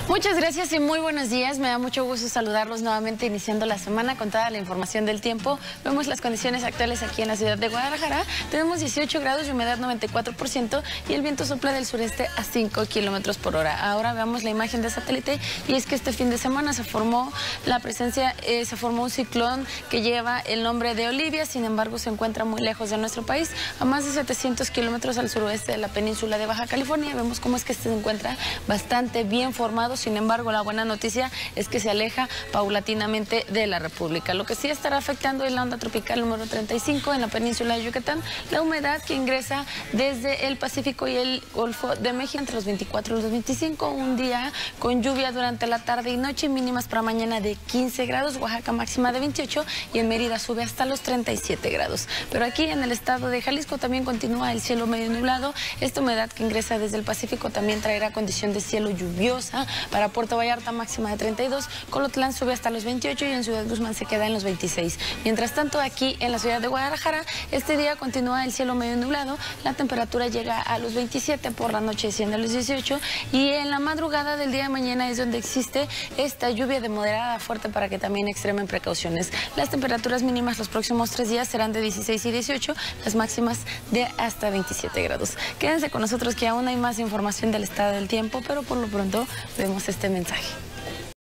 Muchas gracias y muy buenos días. Me da mucho gusto saludarlos nuevamente iniciando la semana con toda la información del tiempo. Vemos las condiciones actuales aquí en la ciudad de Guadalajara. Tenemos 18 grados y humedad 94% y el viento sopla del sureste a 5 kilómetros por hora. Ahora veamos la imagen de satélite y es que este fin de semana se formó un ciclón que lleva el nombre de Olivia. Sin embargo, se encuentra muy lejos de nuestro país, a más de 700 kilómetros al suroeste de la península de Baja California. Vemos cómo es que se encuentra bastante bien formado. Sin embargo, la buena noticia es que se aleja paulatinamente de la República. Lo que sí estará afectando es la onda tropical número 35 en la península de Yucatán, la humedad que ingresa desde el Pacífico y el Golfo de México entre los 24 y los 25, un día con lluvia durante la tarde y noche, mínimas para mañana de 15 grados, Oaxaca máxima de 28 y en Mérida sube hasta los 37 grados. Pero aquí en el estado de Jalisco también continúa el cielo medio nublado. Esta humedad que ingresa desde el Pacífico también traerá condición de cielo lluviosa. Para Puerto Vallarta máxima de 32, Colotlán sube hasta los 28 y en Ciudad Guzmán se queda en los 26. Mientras tanto, aquí en la ciudad de Guadalajara, este día continúa el cielo medio nublado, la temperatura llega a los 27, por la noche desciende a los 18 y en la madrugada del día de mañana es donde existe esta lluvia de moderada a fuerte para que también extremen precauciones. Las temperaturas mínimas los próximos 3 días serán de 16 y 18, las máximas de hasta 27 grados. Quédense con nosotros que aún hay más información del estado del tiempo, pero por lo pronto vemos este mensaje.